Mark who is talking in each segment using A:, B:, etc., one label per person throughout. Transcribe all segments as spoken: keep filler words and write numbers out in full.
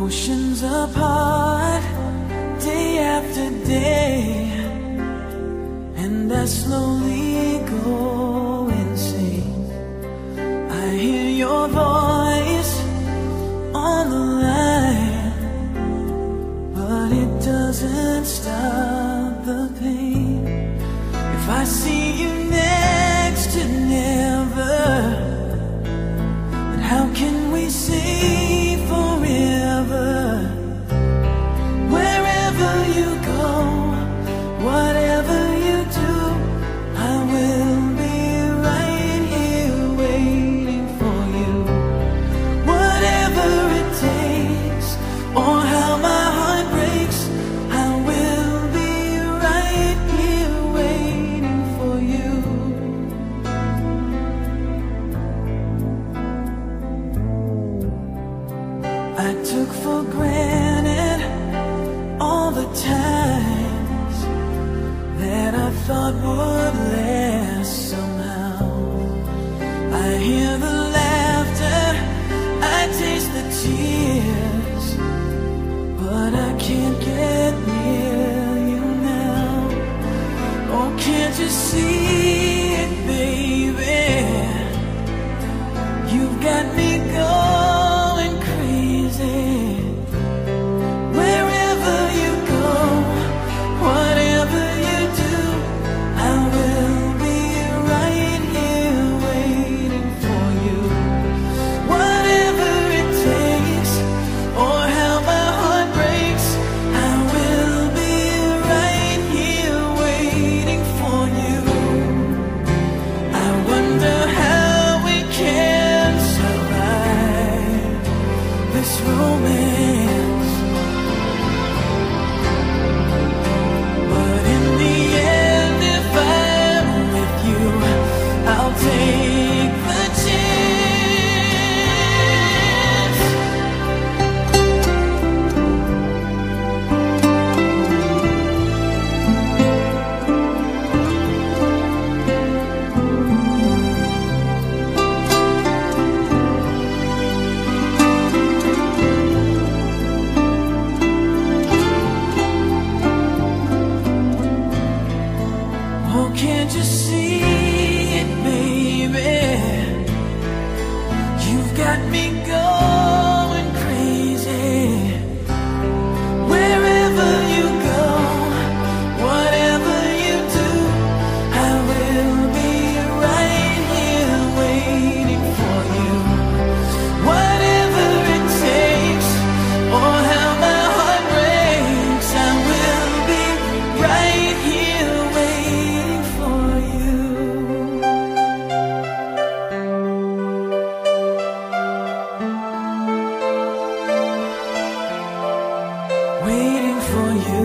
A: Oceans apart, day after day, and I slowly go insane. I hear your voice on the line, but it doesn't stop the pain. If I see you next to never, then how can we say forever? Wherever you go, whatever you do, I will be right here waiting for you. Whatever it takes, or how my heart breaks, I will be right here waiting for you. I took for granted all the times that I thought would last somehow. I hear the laughter, I taste the tears, but I can't get near you now. Oh, can't you see it, baby? You've got me going crazy. Wherever you go, whatever you do, I will be right here waiting for you. Whatever it takes, or how my heart breaks, I will be right here waiting for you. I wonder how we can survive this romance, but in the end, if I'm with you, I'll take the chance. Oh, can't you see it, baby? You've got me going crazy. Wherever you go, whatever you do, I will be right here waiting for you. Whatever it takes, or how my heart breaks, I will be right here waiting for you. Waiting for you.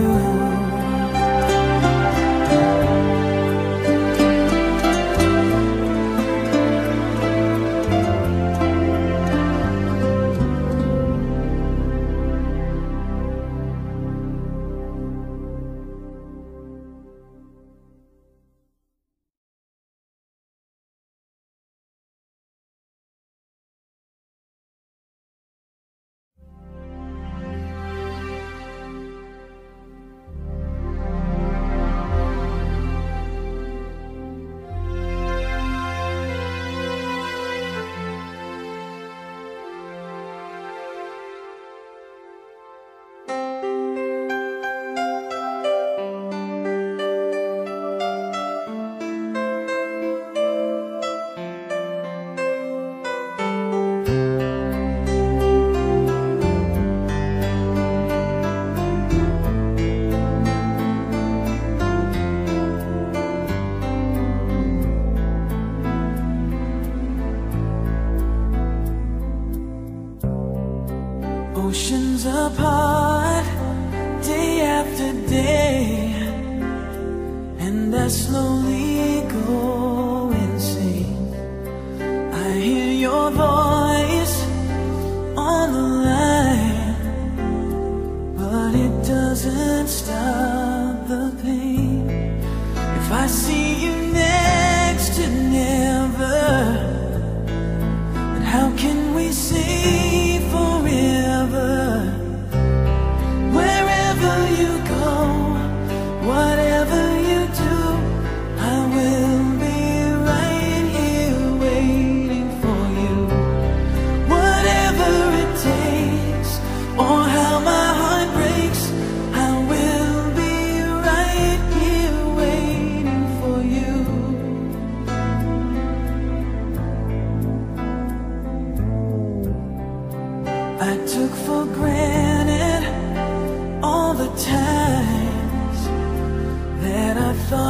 A: Oceans apart, day after day, and I slowly go insane. I hear your voice on the line, but it doesn't stop the pain. If I see you next to never, then how can we say forever?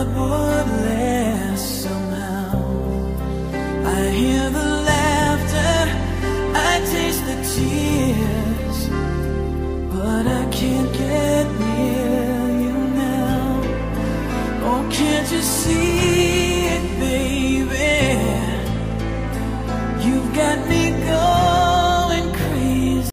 A: thought would last somehow. I hear the laughter, I taste the tears, but I can't get near you now. Oh, can't you see it, baby? You've got me